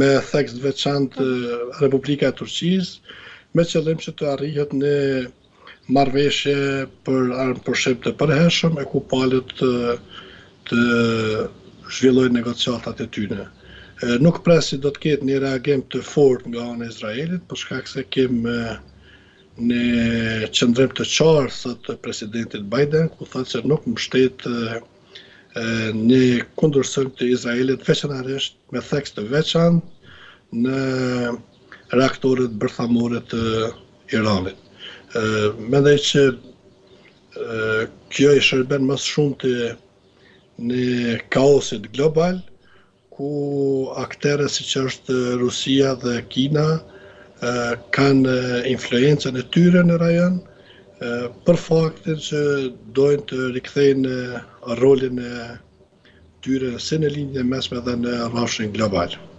me theks të veçantë Republika e Turqisë, me qëllim që të arrihet në marrëveshje për armëpushim të përhershëm e ku palët të zhvillojnë negociatat e tyre. Nuk presi do të ketë një reagim të fortë nga ana e Izraelit, për shkak se kemë në qëndrim të qartë të presidentit Biden, ku thotë se nuk mbështet një kundërshtim të Izraelit veçanërisht me theks të veçantë në reaktorët bërthamore të Iranit. Mendoj që kjo i shërben më shumë në kaosit global, ku aktere si që është Rusia dhe Kina kanë influencën e tyre në rajon, për faktin që dojnë të rikthejnë rolin e tyre si në linjën e mesme dhe në rrafshin global.